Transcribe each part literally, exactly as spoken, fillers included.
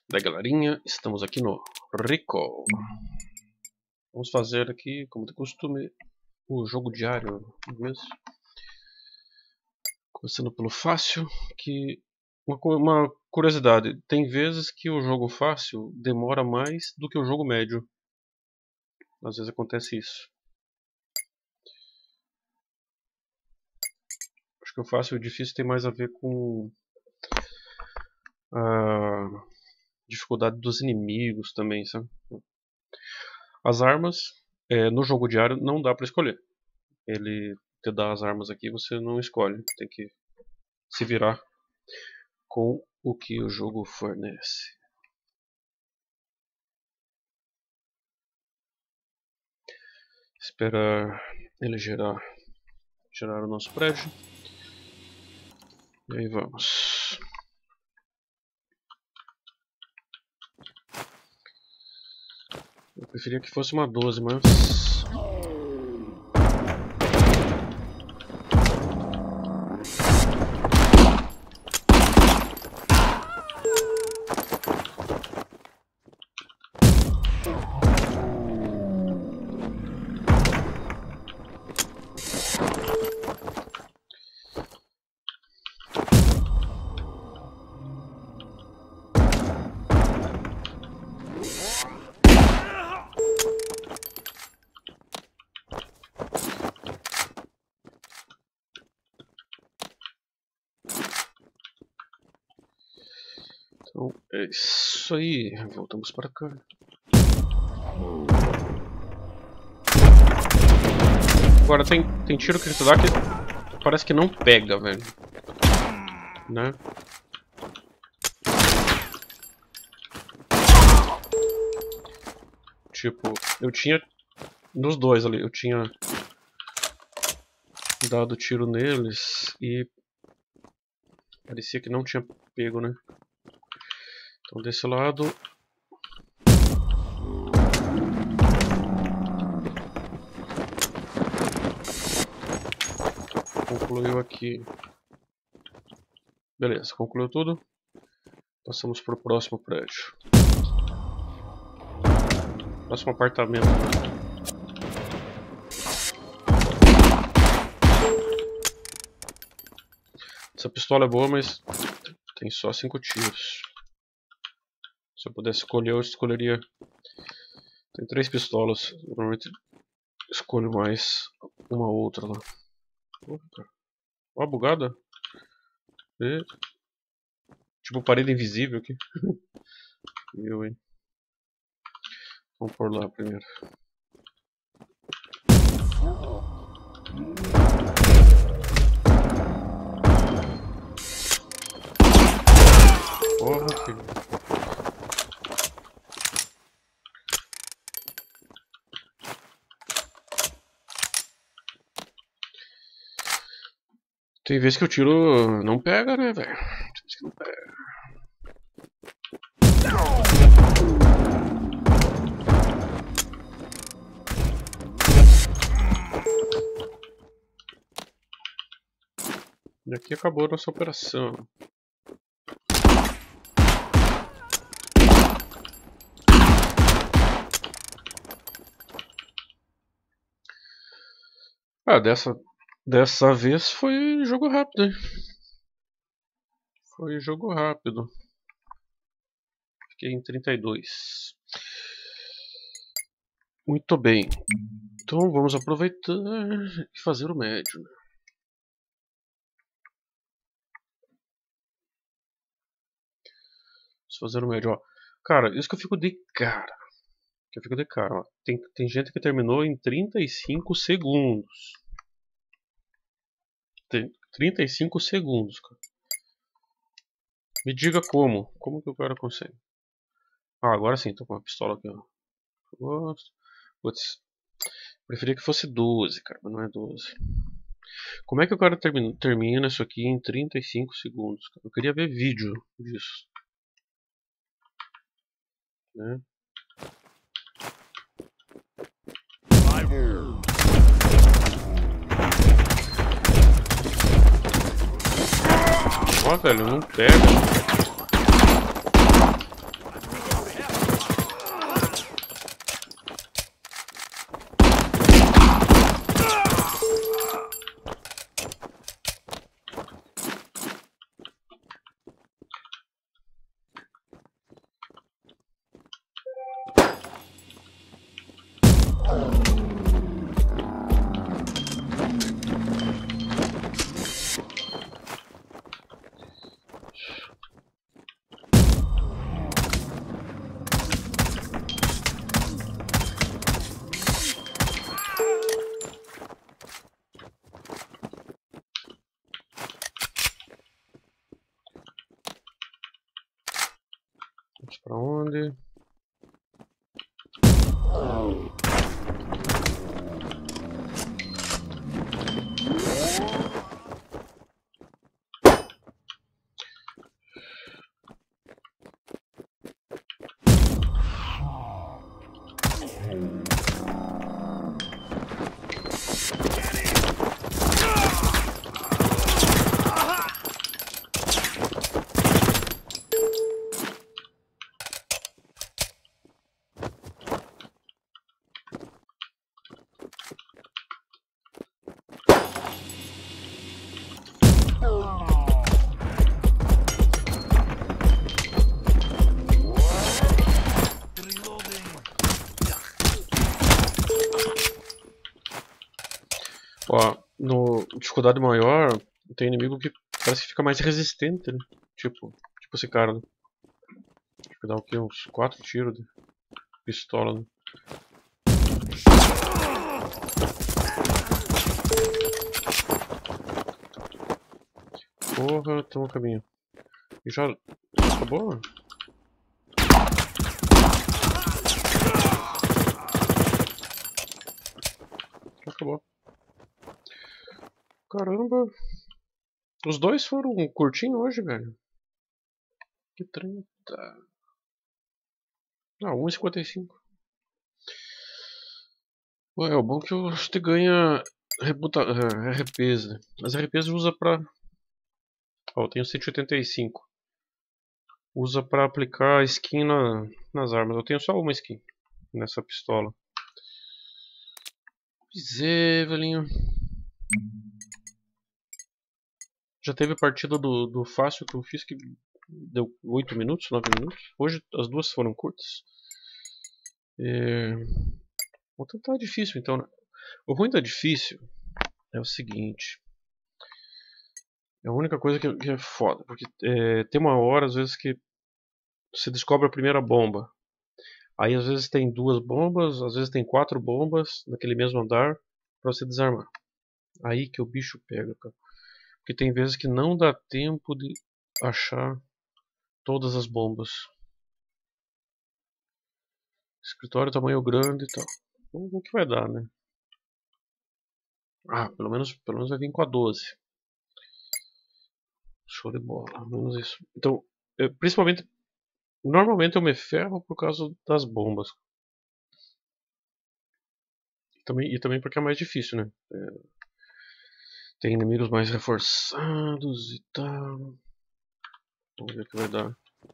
Da galerinha, estamos aqui no Recall. Vamos fazer aqui, como de costume, o jogo diário mesmo. Começando pelo fácil, que uma, uma curiosidade, tem vezes que o jogo fácil demora mais do que o jogo médio. Às vezes acontece isso. Acho que o fácil e o difícil tem mais a ver com a dificuldade dos inimigos também, sabe? As armas, é, no jogo diário não dá pra escolher. Ele te dá as armas aqui, você não escolhe. Tem que se virar com o que o jogo fornece. Esperar ele gerar, gerar o nosso prédio. E aí vamos. Eu preferia que fosse uma doze, mas... Então é isso aí, voltamos para cá. Agora tem, tem tiro que tu dá que parece que não pega, velho. Né? Tipo, eu tinha nos dois ali, eu tinha dado tiro neles e parecia que não tinha pego, né? Então desse lado concluiu aqui. Beleza, concluiu tudo. Passamos para o próximo prédio. Próximo apartamento. Essa pistola é boa, mas tem só cinco tiros. Se eu pudesse escolher, eu escolheria... Tem três pistolas. Normalmente escolho mais uma outra lá. Opa. Ó a bugada. E... Tipo parede invisível aqui. Eu, hein. Vamos por lá primeiro. Porra, filho. Tem vezes que o tiro não pega, né, velho? Tem vezes que não pega. E aqui acabou a nossa operação. Ah, dessa... Dessa vez foi jogo rápido, hein? Foi jogo rápido. Fiquei em trinta e dois. Muito bem. Então vamos aproveitar e fazer o médio. Né? Vamos fazer o médio, ó. Cara, isso que eu fico de cara. Que eu fico de cara, ó. Tem, tem gente que terminou em trinta e cinco segundos. Tem trinta e cinco segundos, cara. Me diga como. Como que o cara consegue? Ah, agora sim, tô com uma pistola aqui, ó. Gosto. Putz. Preferia que fosse doze, cara, mas não é doze. Como é que o cara termina, termina isso aqui em trinta e cinco segundos, cara? Eu queria ver vídeo disso. Né? Ó, velho, não pega. Vamos pra onde? Ó, no dificuldade maior, tem inimigo que parece que fica mais resistente, né? Tipo, tipo esse cara, né? Acho que dá o quê? Uns quatro tiros de pistola, né? Porra, tem um caminho. E já acabou? Já acabou. Caramba. Os dois foram curtinho hoje, velho. Que trinta. Ah, um e cinquenta e cinco. Ué, o bom é que você ganha reputa... R Ps, né? As R Ps usa pra... Ó, eu tenho cento e oitenta e cinco. Usa pra aplicar skin na... nas armas. Eu tenho só uma skin nessa pistola. Pois é, velhinho. Já teve partida do, do fácil que eu fiz que deu oito minutos, nove minutos. Hoje as duas foram curtas. É... Vou tentar difícil então, né? O ruim da difícil é o seguinte. É a única coisa que, que é foda. Porque é, tem uma hora às vezes que você descobre a primeira bomba. Aí às vezes tem duas bombas, às vezes tem quatro bombas naquele mesmo andar pra você desarmar. Aí que o bicho pega, cara. Porque tem vezes que não dá tempo de achar todas as bombas. Escritório tamanho grande e tal. Vamos ver o que vai dar, né? Ah, pelo menos, pelo menos vai vir com a doze. Show de bola, pelo menos isso. Então, eu, principalmente, normalmente eu me ferro por causa das bombas. E também, e também porque é mais difícil, né? É, tem inimigos mais reforçados e tal. Vamos ver o que vai dar.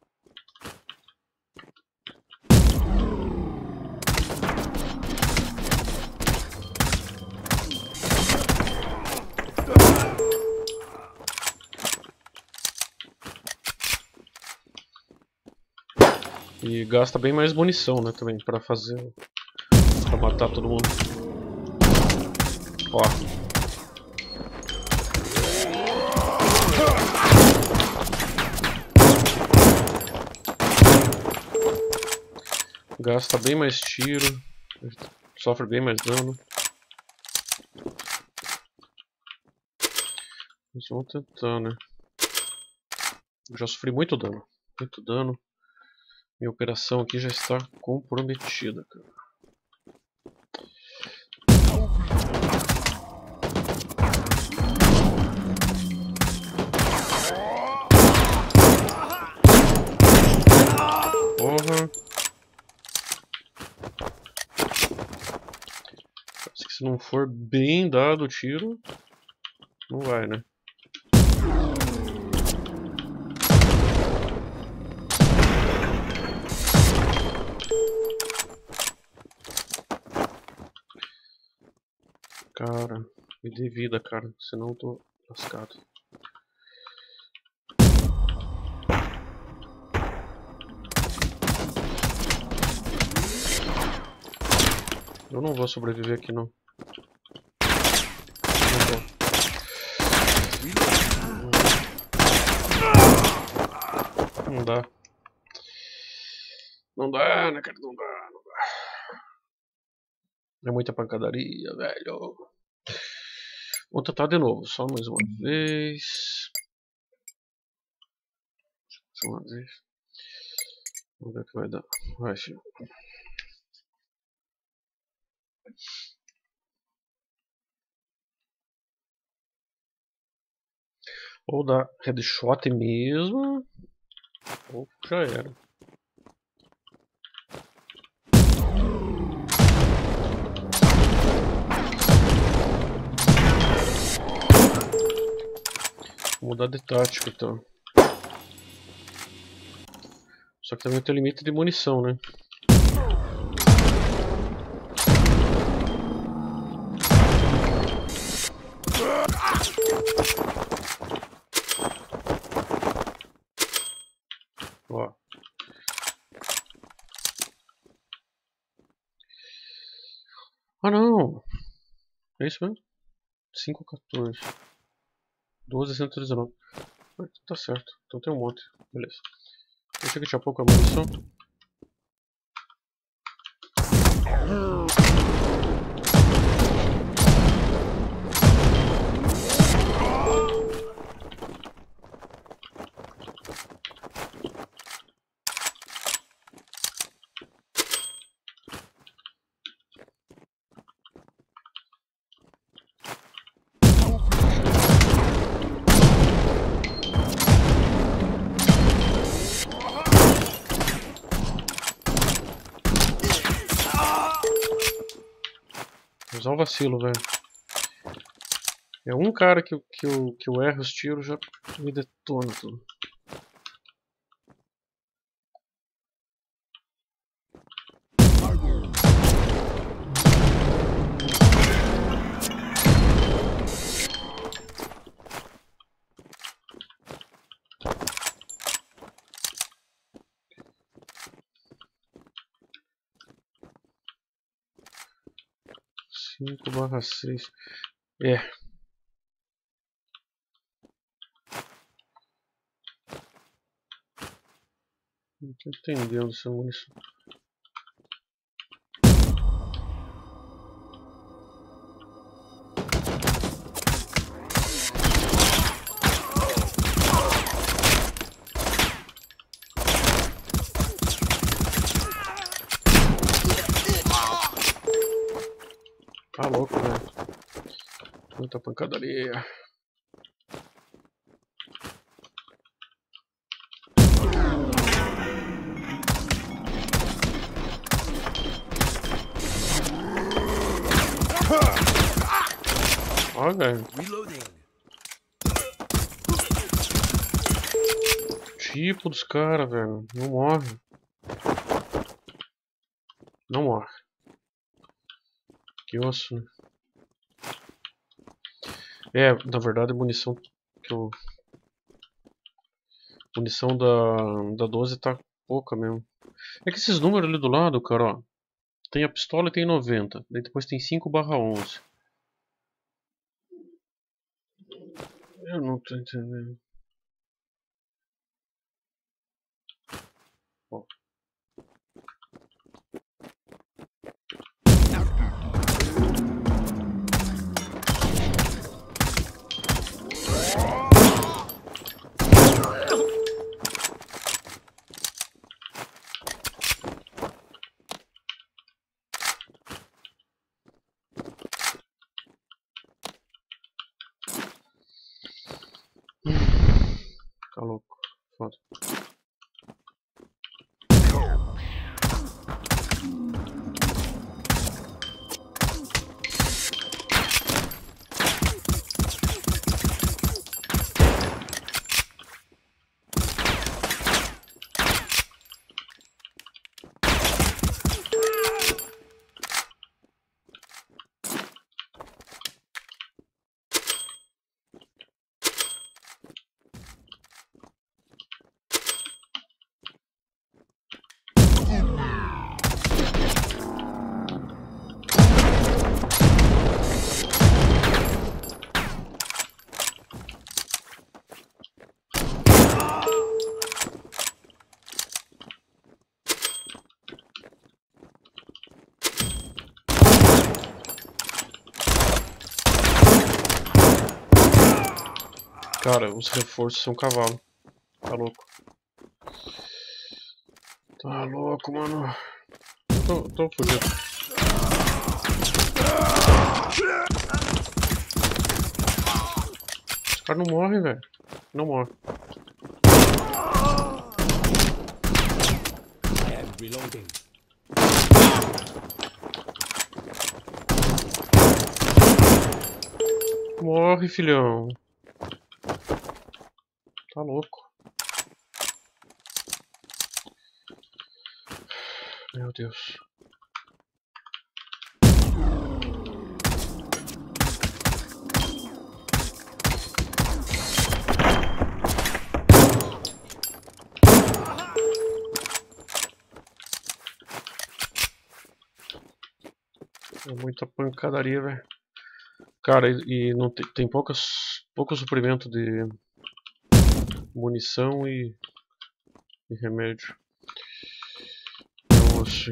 E gasta bem mais munição, né, também, pra fazer... pra matar todo mundo. Ó. Gasta bem mais tiro. Sofre bem mais dano. Mas vamos tentar, né. Eu já sofri muito dano. Muito dano. Minha operação aqui já está comprometida, cara. Porra. Parece que se não for bem dado o tiro, não vai, né? Cara, me dê vida, cara, senão eu tô lascado. Eu não vou sobreviver aqui não. Não dá. Não dá, né, cara? Não dá, não dá. É muita pancadaria, velho. Vou tentar de novo, só mais uma vez. Só uma vez. Vamos ver o que vai dar. Vai, filho. Ou dá headshot mesmo, ou já era. Vou mudar de tática então. Só que também tem limite de munição, né? Ó. Ah não! É isso mesmo? cinco a quatorze. doze, cento e dezenove. Ah, tá certo. Então tem um monte. Beleza. Eu achei que tinha pouca munição. Usar um vacilo, velho. É um cara que, que, eu, que eu erro os tiros já me detona tudo. cinco barra seis. É. Não tô entendendo essa munição. Tá louco, velho. Muita pancadaria. Ó, velho. Tipo dos caras, velho. Não morre. Não morre. Que osso. É, na verdade a munição que eu... munição da, da doze tá pouca mesmo. É que esses números ali do lado, cara, ó. Tem a pistola e tem noventa. Daí depois tem cinco barra onze. Eu não tô entendendo. Ó. Hum. Cara, os reforços são cavalo. Tá louco. Tá louco, mano. Tô, tô fugindo. Esse cara não morre, velho. Não morre. Reloading. Morre, filhão. Tá louco. Meu Deus. É muita pancadaria, velho. Cara, e, e não tem, tem poucas, pouco suprimento de munição e, e remédio. Nossa.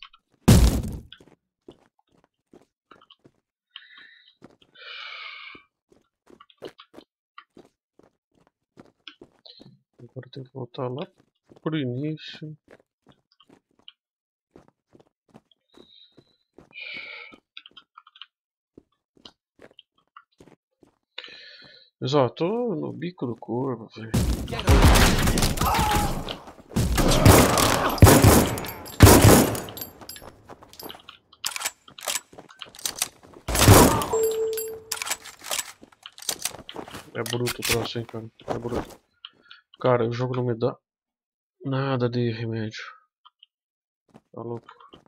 Agora tem que voltar lá pro início. Mas ó, tô no bico do corvo, velho. É bruto o troço, hein, cara. É bruto. Cara, o jogo não me dá nada de remédio. Tá louco.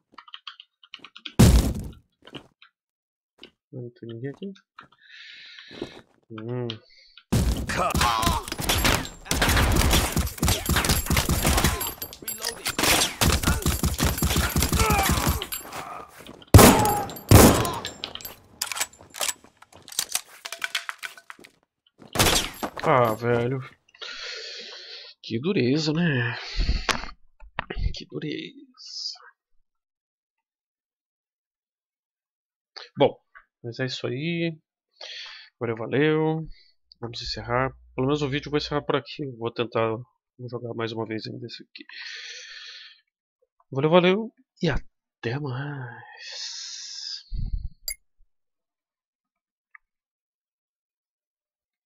Não tem ninguém aqui? Hum. Ah, velho. Que dureza, né? Que dureza. Bom, mas é isso aí. Valeu, valeu. Vamos encerrar. Pelo menos o vídeo eu vou encerrar por aqui. Vou tentar jogar mais uma vez ainda esse aqui. Valeu, valeu. E até mais.